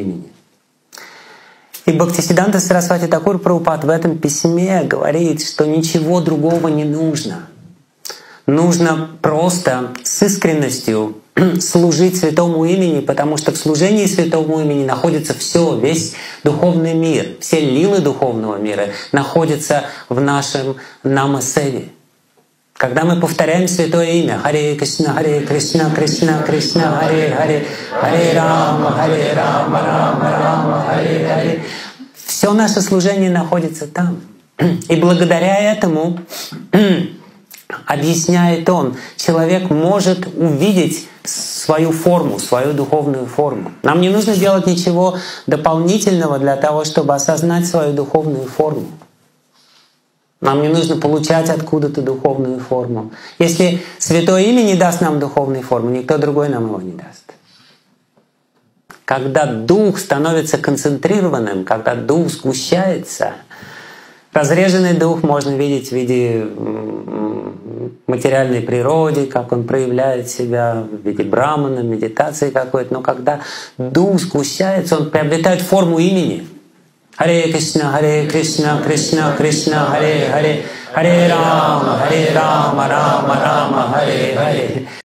имени. И Бхактисиддханта Сарасвати Такур Прабхупад в этом письме говорит, что ничего другого не нужно. Нужно просто с искренностью служить святому имени, потому что в служении святому имени находится все, весь духовный мир, все лилы духовного мира находятся в нашем намасеве. Когда мы повторяем святое имя Харе Кришна, Кришна Кришна, Харе Харе, Харе Рама, Рама Рама, Харе Харе, все наше служение находится там. И благодаря этому, объясняет он, человек может увидеть свою форму, свою духовную форму. Нам не нужно делать ничего дополнительного для того, чтобы осознать свою духовную форму. Нам не нужно получать откуда-то духовную форму. Если Святое Имя не даст нам духовной формы, никто другой нам его не даст. Когда дух становится концентрированным, когда дух сгущается, разреженный дух можно видеть в виде материальной природе, как он проявляет себя в виде брамана, медитации какой-то. Но когда дух сгущается, он приобретает форму имени. Харе Кришна, Кришна Кришна, Харе Харе, Харе Рама, Рама Рама, Харе Харе.